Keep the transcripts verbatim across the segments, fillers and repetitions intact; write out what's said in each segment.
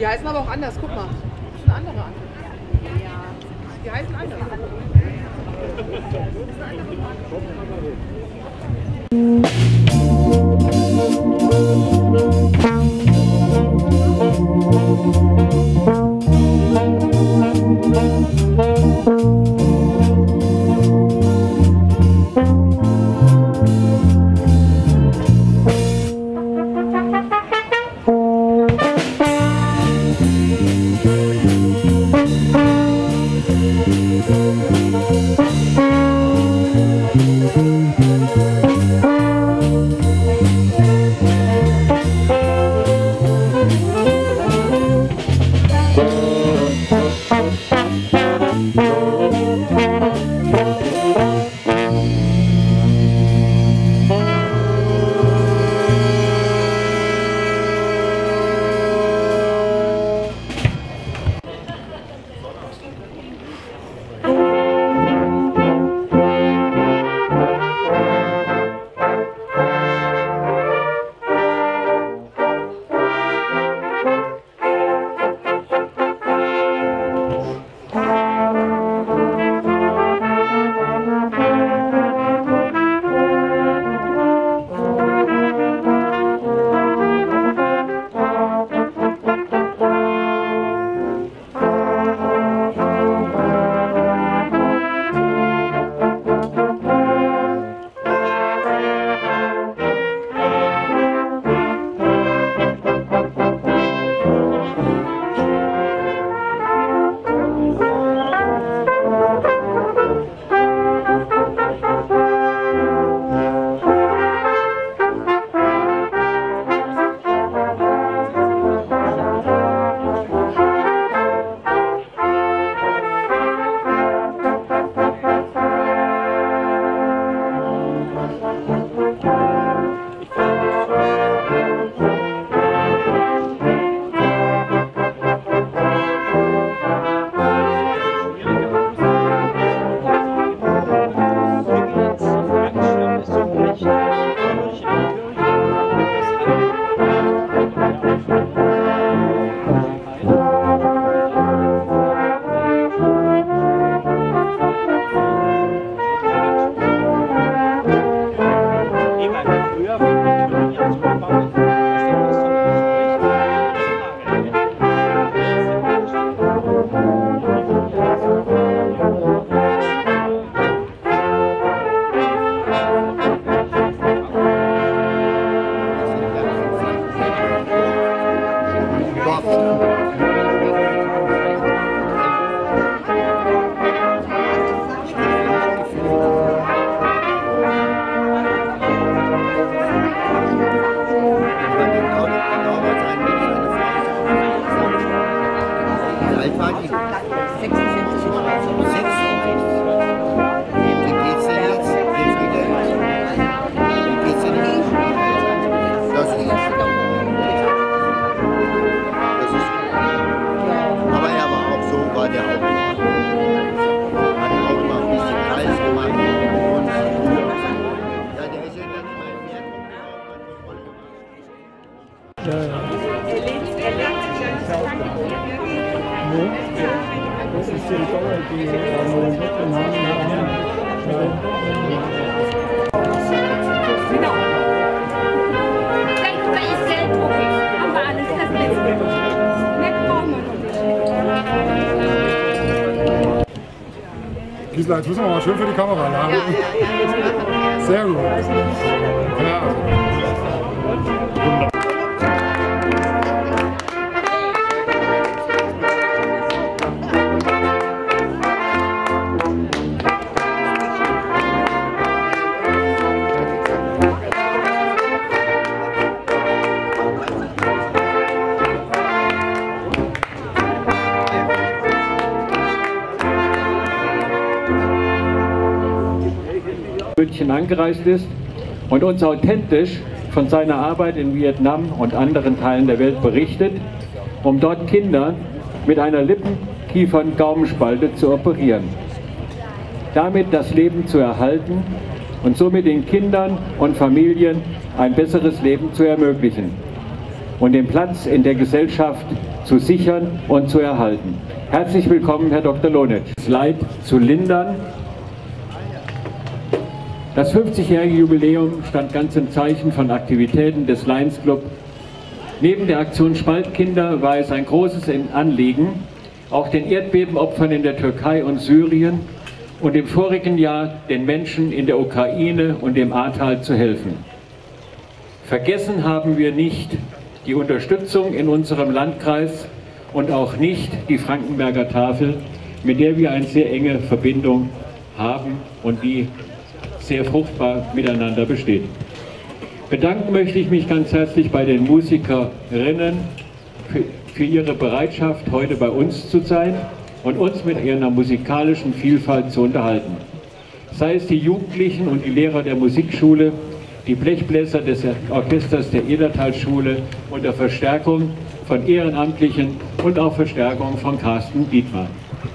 Die heißen aber auch anders, guck mal. Das ist eine andere Anke. Die heißen anders. Das ist eine andere Gisela, jetzt müssen wir mal schön für die Kamera laden. Sehr gut. Ja. München angereist ist und uns authentisch von seiner Arbeit in Vietnam und anderen Teilen der Welt berichtet, um dort Kinder mit einer Lippen-Kiefern-Gaumenspalte zu operieren. Damit das Leben zu erhalten und somit den Kindern und Familien ein besseres Leben zu ermöglichen und den Platz in der Gesellschaft zu sichern und zu erhalten. Herzlich willkommen, Herr Doktor Lonitsch. Das Leid zu lindern. Das fünfzigjährige Jubiläum stand ganz im Zeichen von Aktivitäten des Lions Club. Neben der Aktion Spaltkinder war es ein großes Anliegen, auch den Erdbebenopfern in der Türkei und Syrien und im vorigen Jahr den Menschen in der Ukraine und im Ahrtal zu helfen. Vergessen haben wir nicht die Unterstützung in unserem Landkreis und auch nicht die Frankenberger Tafel, mit der wir eine sehr enge Verbindung haben und die sehr fruchtbar miteinander besteht. Bedanken möchte ich mich ganz herzlich bei den Musikerinnen für, für ihre Bereitschaft, heute bei uns zu sein und uns mit ihrer musikalischen Vielfalt zu unterhalten. Sei es die Jugendlichen und die Lehrer der Musikschule, die Blechbläser des Orchesters der Edertalschule unter Verstärkung von Ehrenamtlichen und auch Verstärkung von Carsten Dietmar.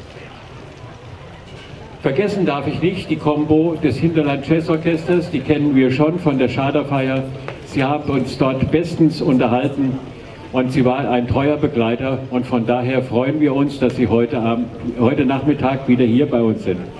Vergessen darf ich nicht die Combo des Hinterland Jazz Orchesters, die kennen wir schon von der Schaderfeier. Sie haben uns dort bestens unterhalten und sie war ein treuer Begleiter und von daher freuen wir uns, dass Sie heute, Abend, heute Nachmittag wieder hier bei uns sind.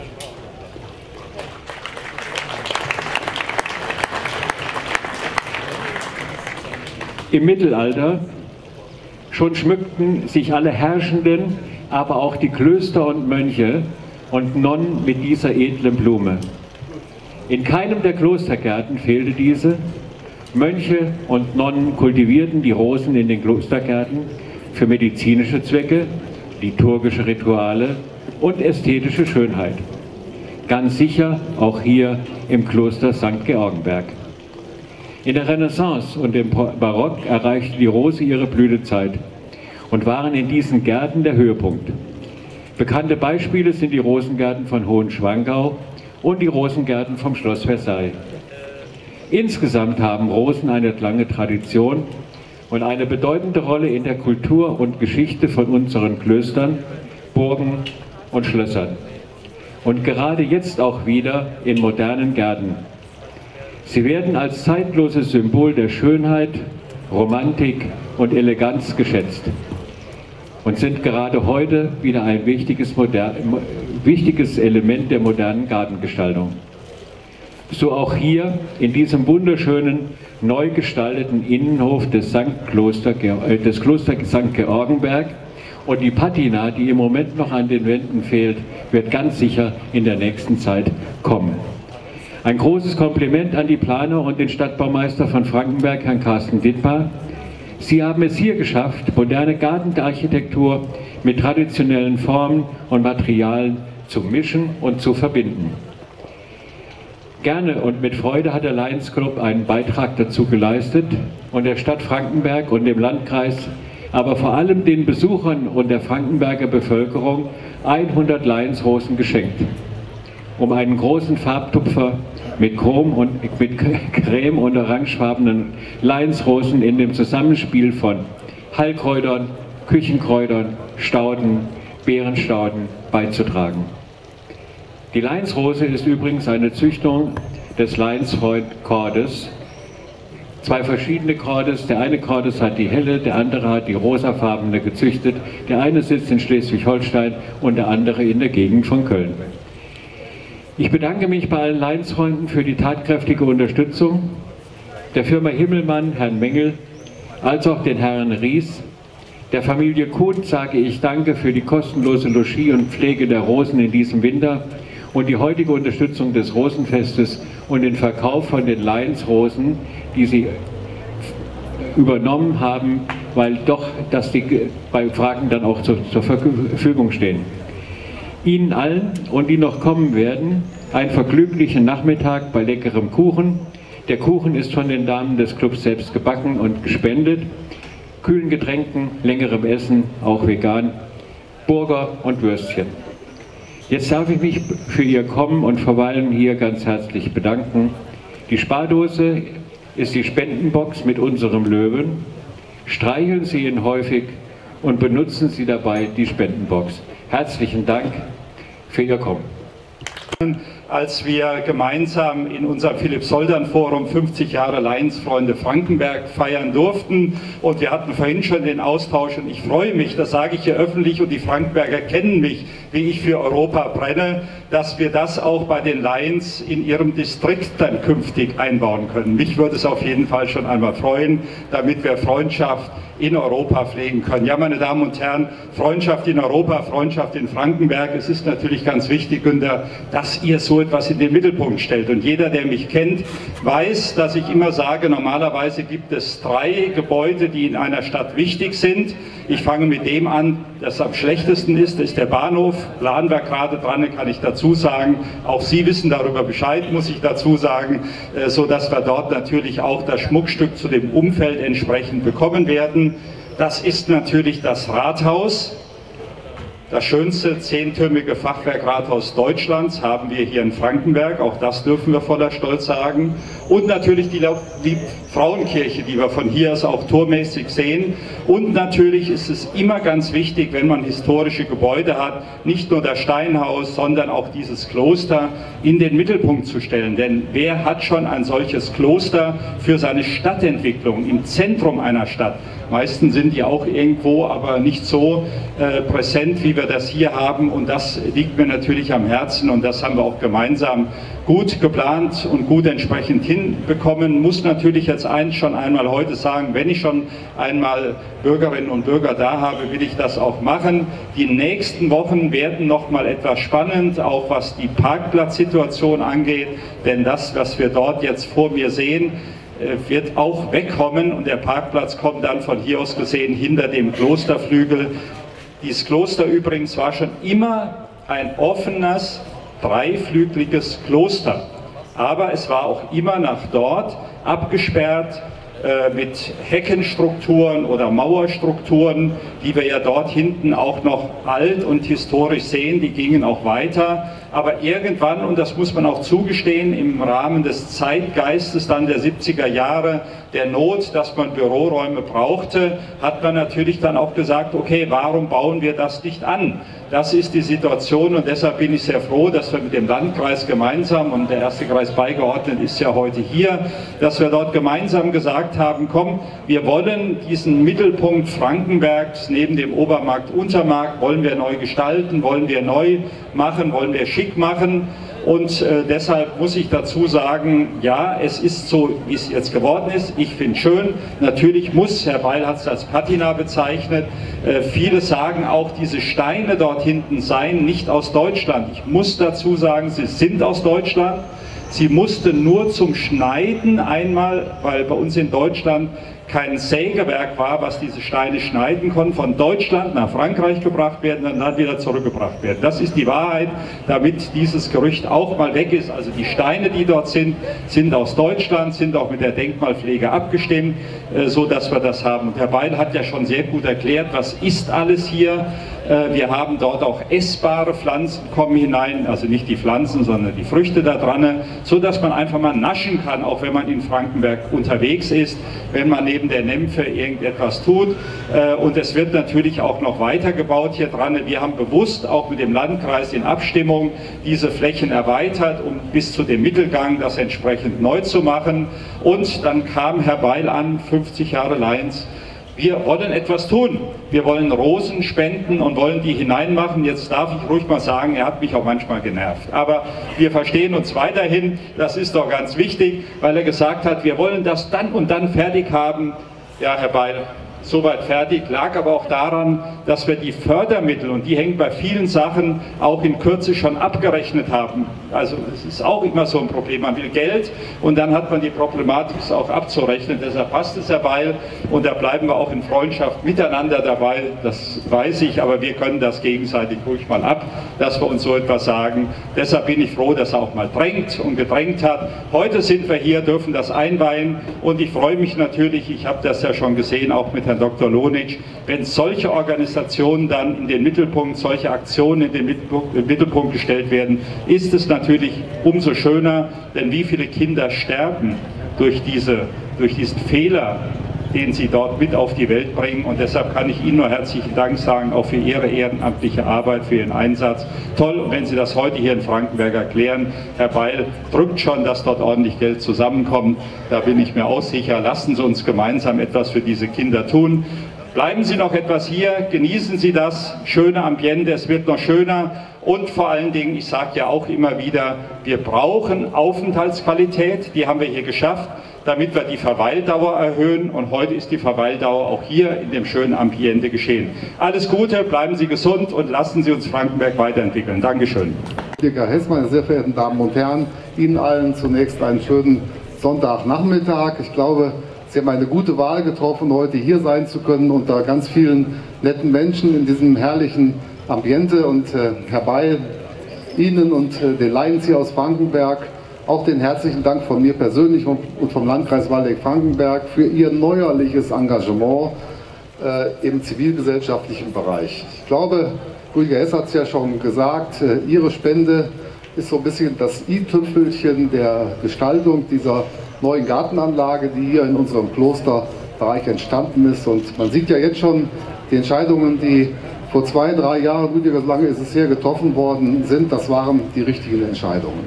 Im Mittelalter schon schmückten sich alle Herrschenden, aber auch die Klöster und Mönche und Nonnen mit dieser edlen Blume. In keinem der Klostergärten fehlte diese. Mönche und Nonnen kultivierten die Rosen in den Klostergärten für medizinische Zwecke, liturgische Rituale und ästhetische Schönheit. Ganz sicher auch hier im Kloster Sankt Georgenberg. In der Renaissance und im Barock erreichte die Rose ihre Blütezeit und waren in diesen Gärten der Höhepunkt. Bekannte Beispiele sind die Rosengärten von Hohenschwangau und die Rosengärten vom Schloss Versailles. Insgesamt haben Rosen eine lange Tradition und eine bedeutende Rolle in der Kultur und Geschichte von unseren Klöstern, Burgen und Schlössern. Und gerade jetzt auch wieder in modernen Gärten. Sie werden als zeitloses Symbol der Schönheit, Romantik und Eleganz geschätzt und sind gerade heute wieder ein wichtiges, moder wichtiges Element der modernen Gartengestaltung. So auch hier in diesem wunderschönen, neu gestalteten Innenhof des, Sankt Kloster, äh, des Kloster Sankt Georgenberg. Und die Patina, die im Moment noch an den Wänden fehlt, wird ganz sicher in der nächsten Zeit kommen. Ein großes Kompliment an die Planer und den Stadtbaumeister von Frankenberg, Herrn Carsten Dietmar. Sie haben es hier geschafft, moderne Gartenarchitektur mit traditionellen Formen und Materialien zu mischen und zu verbinden. Gerne und mit Freude hat der Lions Club einen Beitrag dazu geleistet und der Stadt Frankenberg und dem Landkreis, aber vor allem den Besuchern und der Frankenberger Bevölkerung hundert Lionsrosen geschenkt, um einen großen Farbtupfer mit Chrom und mit Creme und orangefarbenen Lionsrosen in dem Zusammenspiel von Heilkräutern, Küchenkräutern, Stauden, Beerenstauden beizutragen. Die Lionsrose ist übrigens eine Züchtung des Lionsfreund-Kordes. Zwei verschiedene Kordes. Der eine Kordes hat die helle, der andere hat die rosafarbene gezüchtet. Der eine sitzt in Schleswig-Holstein und der andere in der Gegend von Köln. Ich bedanke mich bei allen Lionsfreunden für die tatkräftige Unterstützung, der Firma Himmelmann, Herrn Mengel, als auch den Herren Ries. Der Familie Kuhn sage ich Danke für die kostenlose Logis und Pflege der Rosen in diesem Winter und die heutige Unterstützung des Rosenfestes und den Verkauf von den Lionsrosen, die sie übernommen haben, weil doch, dass die bei Fragen dann auch zur, zur Verfügung stehen. Ihnen allen und die noch kommen werden, einen vergnüglichen Nachmittag bei leckerem Kuchen. Der Kuchen ist von den Damen des Clubs selbst gebacken und gespendet. Kühlen Getränken, längerem Essen, auch vegan, Burger und Würstchen. Jetzt darf ich mich für Ihr Kommen und Verweilen hier ganz herzlich bedanken. Die Spardose ist die Spendenbox mit unserem Löwen. Streicheln Sie ihn häufig und benutzen Sie dabei die Spendenbox. Herzlichen Dank für Ihr Kommen. als wir gemeinsam in unserem Philipp-Soldern-Forum fünfzig Jahre Lionsfreunde Frankenberg feiern durften. Und wir hatten vorhin schon den Austausch und ich freue mich, das sage ich hier öffentlich und die Frankenberger kennen mich, wie ich für Europa brenne, dass wir das auch bei den Lions in ihrem Distrikt dann künftig einbauen können. Mich würde es auf jeden Fall schon einmal freuen, damit wir Freundschaft in Europa pflegen können. Ja, meine Damen und Herren, Freundschaft in Europa, Freundschaft in Frankenberg. Es ist natürlich ganz wichtig, Günter, dass ihr so etwas in den Mittelpunkt stellt. Und jeder, der mich kennt, weiß, dass ich immer sage, normalerweise gibt es drei Gebäude, die in einer Stadt wichtig sind. Ich fange mit dem an, das am schlechtesten ist, das ist der Bahnhof. Planen wir gerade dran, kann ich dazu sagen. Auch Sie wissen darüber Bescheid, muss ich dazu sagen, so dass wir dort natürlich auch das Schmuckstück zu dem Umfeld entsprechend bekommen werden. Das ist natürlich das Rathaus. Das schönste zehntürmige Fachwerkrathaus Deutschlands haben wir hier in Frankenberg, auch das dürfen wir voller Stolz sagen. Und natürlich die, die Frauenkirche, die wir von hier aus auch tormäßig sehen. Und natürlich ist es immer ganz wichtig, wenn man historische Gebäude hat, nicht nur das Steinhaus, sondern auch dieses Kloster in den Mittelpunkt zu stellen. Denn wer hat schon ein solches Kloster für seine Stadtentwicklung im Zentrum einer Stadt? Meistens sind die auch irgendwo, aber nicht so äh, präsent, wie wir das hier haben. Und das liegt mir natürlich am Herzen und das haben wir auch gemeinsam gut geplant und gut entsprechend hinbekommen. Muss natürlich jetzt eins schon einmal heute sagen, wenn ich schon einmal Bürgerinnen und Bürger da habe, will ich das auch machen. Die nächsten Wochen werden noch mal etwas spannend, auch was die Parkplatzsituation angeht. Denn das, was wir dort jetzt vor mir sehen, wird auch wegkommen und der Parkplatz kommt dann von hier aus gesehen hinter dem Klosterflügel. Dieses Kloster übrigens war schon immer ein offenes, dreiflügeliges Kloster, aber es war auch immer nach dort abgesperrt äh, mit Heckenstrukturen oder Mauerstrukturen, die wir ja dort hinten auch noch alt und historisch sehen, die gingen auch weiter. Aber irgendwann, und das muss man auch zugestehen, im Rahmen des Zeitgeistes dann der siebziger Jahre, der Not, dass man Büroräume brauchte, hat man natürlich dann auch gesagt, okay, warum bauen wir das nicht an? Das ist die Situation und deshalb bin ich sehr froh, dass wir mit dem Landkreis gemeinsam, und der erste Kreis beigeordnet ist ja heute hier, dass wir dort gemeinsam gesagt haben, komm, wir wollen diesen Mittelpunkt Frankenbergs neben dem Obermarkt, Untermarkt, wollen wir neu gestalten, wollen wir neu machen, wollen wir schick machen. Und äh, deshalb muss ich dazu sagen, ja, es ist so, wie es jetzt geworden ist. Ich finde es schön. Natürlich muss, Herr Beil hat es als Patina bezeichnet, äh, viele sagen auch, diese Steine dort hinten seien nicht aus Deutschland. Ich muss dazu sagen, sie sind aus Deutschland. Sie mussten nur zum Schneiden einmal, weil bei uns in Deutschland kein Sägewerk war, was diese Steine schneiden konnte, von Deutschland nach Frankreich gebracht werden und dann wieder zurückgebracht werden. Das ist die Wahrheit, damit dieses Gerücht auch mal weg ist. Also die Steine, die dort sind, sind aus Deutschland, sind auch mit der Denkmalpflege abgestimmt, so dass wir das haben. Und Herr Beil hat ja schon sehr gut erklärt, was ist alles hier. Wir haben dort auch essbare Pflanzen kommen hinein, also nicht die Pflanzen, sondern die Früchte da dran, so dass man einfach mal naschen kann, auch wenn man in Frankenberg unterwegs ist, wenn man neben der Nymphe irgendetwas tut. Und es wird natürlich auch noch weitergebaut hier dran. Wir haben bewusst auch mit dem Landkreis in Abstimmung diese Flächen erweitert, um bis zu dem Mittelgang das entsprechend neu zu machen. Und dann kam Herr Beil an, fünfzig Jahre Lions. Wir wollen etwas tun. Wir wollen Rosen spenden und wollen die hineinmachen. Jetzt darf ich ruhig mal sagen, er hat mich auch manchmal genervt. Aber wir verstehen uns weiterhin. Das ist doch ganz wichtig, weil er gesagt hat, wir wollen das dann und dann fertig haben. Ja, Herr Beil, soweit fertig, lag aber auch daran, dass wir die Fördermittel, und die hängen bei vielen Sachen auch in Kürze schon abgerechnet haben. Also es ist auch immer so ein Problem, man will Geld und dann hat man die Problematik, es auch abzurechnen. Deshalb passt es dabei und da bleiben wir auch in Freundschaft miteinander dabei, das weiß ich, aber wir können das gegenseitig ruhig mal ab, dass wir uns so etwas sagen. Deshalb bin ich froh, dass er auch mal drängt und gedrängt hat. Heute sind wir hier, dürfen das einweihen und ich freue mich natürlich, ich habe das ja schon gesehen, auch mit Herrn Doktor Lonitsch, wenn solche Organisationen dann in den Mittelpunkt, solche Aktionen in den Mittelpunkt, in den Mittelpunkt gestellt werden, ist es natürlich umso schöner, denn wie viele Kinder sterben durch, diese, durch diesen Fehler den Sie dort mit auf die Welt bringen. Und deshalb kann ich Ihnen nur herzlichen Dank sagen, auch für Ihre ehrenamtliche Arbeit, für Ihren Einsatz. Toll, und wenn Sie das heute hier in Frankenberg erklären, Herr Beil drückt schon, dass dort ordentlich Geld zusammenkommt. Da bin ich mir auch sicher. Lassen Sie uns gemeinsam etwas für diese Kinder tun. Bleiben Sie noch etwas hier, genießen Sie das schöne Ambiente, es wird noch schöner. Und vor allen Dingen, ich sage ja auch immer wieder, wir brauchen Aufenthaltsqualität, die haben wir hier geschafft, damit wir die Verweildauer erhöhen. Und heute ist die Verweildauer auch hier in dem schönen Ambiente geschehen. Alles Gute, bleiben Sie gesund und lassen Sie uns Frankenberg weiterentwickeln. Dankeschön. Herr Hess, meine sehr verehrten Damen und Herren, Ihnen allen zunächst einen schönen Sonntagnachmittag. Ich glaube, Sie haben eine gute Wahl getroffen, heute hier sein zu können, unter ganz vielen netten Menschen in diesem herrlichen Ambiente. Und äh, Herr Beil, Ihnen und äh, den Lions hier aus Frankenberg auch den herzlichen Dank von mir persönlich und, und vom Landkreis Waldeck-Frankenberg für Ihr neuerliches Engagement äh, im zivilgesellschaftlichen Bereich. Ich glaube, Rüdiger Hess hat es ja schon gesagt, äh, Ihre Spende ist so ein bisschen das i-Tüpfelchen der Gestaltung dieser neuen Gartenanlage, die hier in unserem Klosterbereich entstanden ist. Und man sieht ja jetzt schon die Entscheidungen, die vor zwei, drei Jahren, Rüdiger, so lange ist es her, getroffen worden sind. Das waren die richtigen Entscheidungen.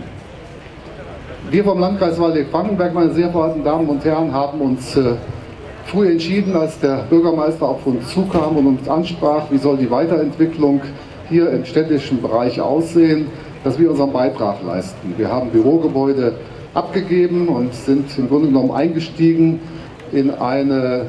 Wir vom Landkreis Waldeck-Frankenberg, meine sehr verehrten Damen und Herren, haben uns äh, früh entschieden, als der Bürgermeister auf uns zukam und uns ansprach, wie soll die Weiterentwicklung hier im städtischen Bereich aussehen, dass wir unseren Beitrag leisten. Wir haben Bürogebäude abgegeben und sind im Grunde genommen eingestiegen in eine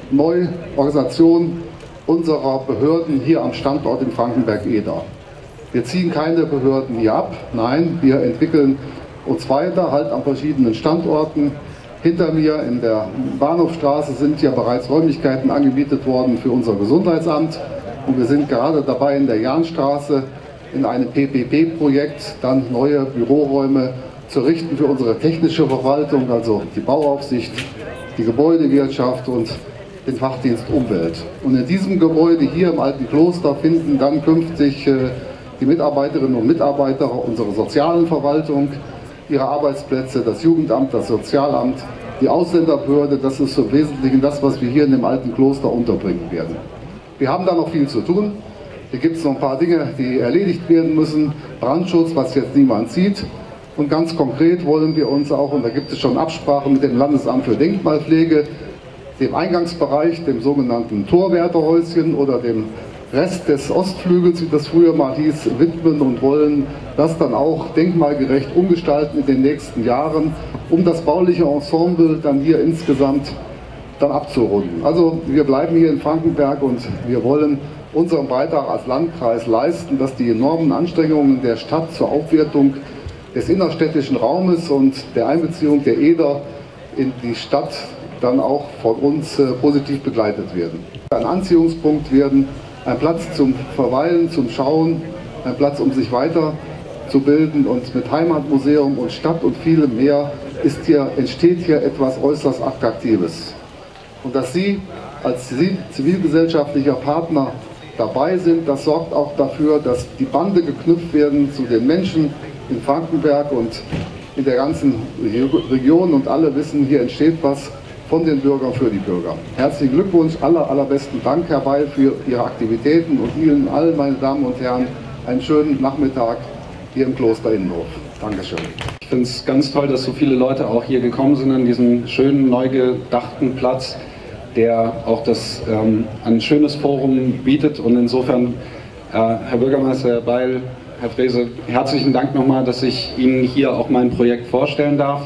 Neuorganisation unserer Behörden hier am Standort in Frankenberg-Eder. Wir ziehen keine Behörden hier ab, nein, wir entwickeln uns weiter, halt an verschiedenen Standorten. Hinter mir in der Bahnhofstraße sind ja bereits Räumlichkeiten angemietet worden für unser Gesundheitsamt und wir sind gerade dabei, in der Jahnstraße in einem P P P-Projekt dann neue Büroräume zu richten für unsere technische Verwaltung, also die Bauaufsicht, die Gebäudewirtschaft und den Fachdienst Umwelt. Und in diesem Gebäude hier im Alten Kloster finden dann künftig äh, die Mitarbeiterinnen und Mitarbeiter unserer sozialen Verwaltung ihre Arbeitsplätze, das Jugendamt, das Sozialamt, die Ausländerbehörde. Das ist im Wesentlichen das, was wir hier in dem Alten Kloster unterbringen werden. Wir haben da noch viel zu tun. Hier gibt es noch ein paar Dinge, die erledigt werden müssen. Brandschutz, was jetzt niemand sieht. Und ganz konkret wollen wir uns auch, und da gibt es schon Absprachen mit dem Landesamt für Denkmalpflege, dem Eingangsbereich, dem sogenannten Torwärterhäuschen oder dem Rest des Ostflügels, wie das früher mal hieß, widmen und wollen das dann auch denkmalgerecht umgestalten in den nächsten Jahren, um das bauliche Ensemble dann hier insgesamt dann abzurunden. Also wir bleiben hier in Frankenberg und wir wollen unseren Beitrag als Landkreis leisten, dass die enormen Anstrengungen der Stadt zur Aufwertung des innerstädtischen Raumes und der Einbeziehung der Eder in die Stadt dann auch von uns äh, positiv begleitet werden. Ein Anziehungspunkt werden, ein Platz zum Verweilen, zum Schauen, ein Platz, um sich weiterzubilden, und mit Heimatmuseum und Stadt und vielem mehr ist hier, entsteht hier etwas äußerst Attraktives. Und dass Sie als zivilgesellschaftlicher Partner dabei sind, das sorgt auch dafür, dass die Bande geknüpft werden zu den Menschen in Frankenberg und in der ganzen Region, und alle wissen, hier entsteht was von den Bürgern für die Bürger. Herzlichen Glückwunsch, aller, allerbesten Dank, Herr Beil, für Ihre Aktivitäten, und Ihnen allen, meine Damen und Herren, einen schönen Nachmittag hier im Kloster Innenhof. Dankeschön. Ich finde es ganz toll, dass so viele Leute auch hier gekommen sind an diesem schönen, neu gedachten Platz, der auch das, ähm, ein schönes Forum bietet, und insofern, äh, Herr Bürgermeister, Herr Beil, Herr Frese, herzlichen Dank nochmal, dass ich Ihnen hier auch mein Projekt vorstellen darf.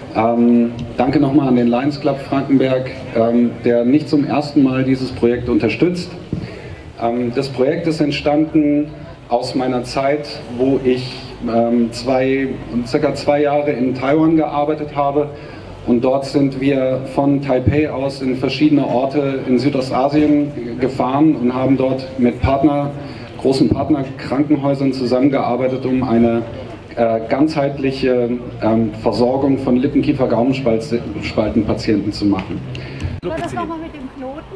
Ähm, danke nochmal an den Lions Club Frankenberg, ähm, der nicht zum ersten Mal dieses Projekt unterstützt. Ähm, das Projekt ist entstanden aus meiner Zeit, wo ich ähm, zwei, circa zwei Jahre in Taiwan gearbeitet habe, und dort sind wir von Taipei aus in verschiedene Orte in Südostasien gefahren und haben dort mit Partner, großen Partnerkrankenhäusern zusammengearbeitet, um eine äh, ganzheitliche ähm, Versorgung von Lippenkiefer-Gaumenspaltenpatienten zu machen. War das nochmal mit dem Knoten?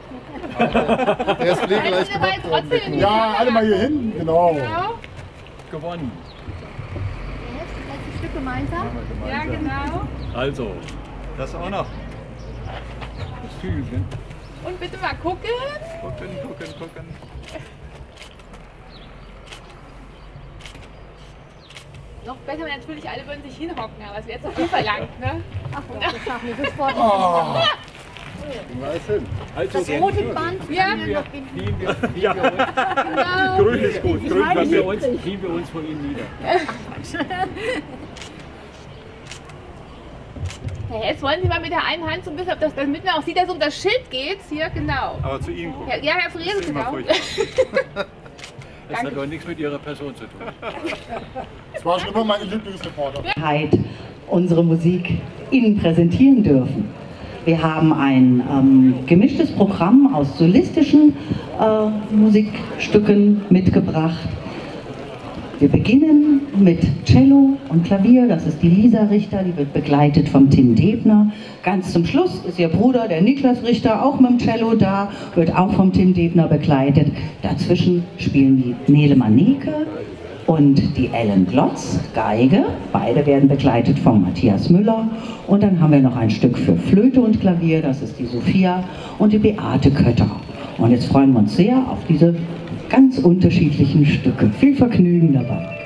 Der ist pflegeleicht gemacht worden. Ja, alle mal hier hinten, genau. Gewonnen. Jetzt das letzte Stück gemeinsam? Ja, genau. Also, das auch noch. fügen. Und bitte mal gucken. Gucken, gucken, gucken. Noch besser, wenn natürlich alle würden sich hinhocken, aber es wäre zu viel verlangt, ne? Ach Gott, das schaffen wir das Wort. Oh. Also, Das rote Band Ja. können wir noch binden. ziehen wir, ziehen wir uns, Genau. grün ist gut, grün meine ziehen wir nicht. uns, ziehen wir uns vor ihm nieder. Ja, jetzt wollen Sie mal mit der einen Hand so ein bisschen, ob das, damit man auch sieht, dass um das Schild geht. Hier, genau. Aber zu Ihnen gucken. Ja, ja Herr Frese, Das ist immer genau. furchtbar. Das hat doch nichts mit Ihrer Person zu tun. Das war schon immer meine Lieblingsreporter. Unsere Musik Ihnen präsentieren dürfen. Wir haben ein ähm, gemischtes Programm aus solistischen äh, Musikstücken mitgebracht. Wir beginnen mit Cello und Klavier, das ist die Lisa Richter, die wird begleitet vom Tim Debner. Ganz zum Schluss ist ihr Bruder, der Niklas Richter, auch mit dem Cello da, wird auch vom Tim Debner begleitet. Dazwischen spielen die Nele Maneke und die Ellen Glotz, Geige. Beide werden begleitet von Matthias Müller. Und dann haben wir noch ein Stück für Flöte und Klavier, das ist die Sophia und die Beate Kötter. Und jetzt freuen wir uns sehr auf diese ganz unterschiedlichen Stücke. Viel Vergnügen dabei.